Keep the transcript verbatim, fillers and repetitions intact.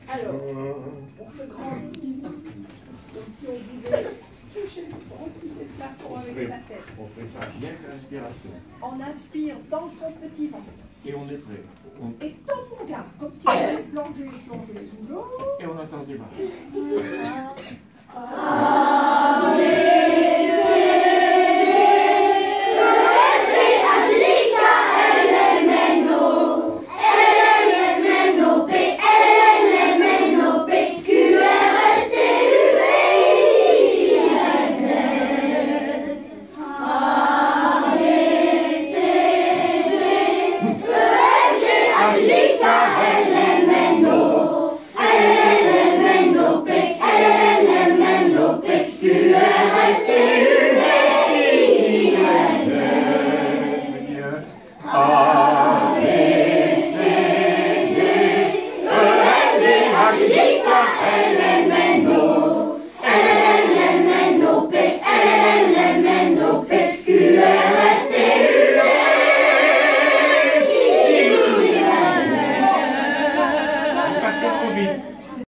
Alors, on se grandit, comme si on voulait toucher, repousser le plafond avec sa tête. On fait ça bien que l'inspiration. On inspire dans son petit ventre. Et on est prêt. On... Et tant qu'on garde, comme si on avait plongé, plongé sous l'eau. Et on entend des marches. L M N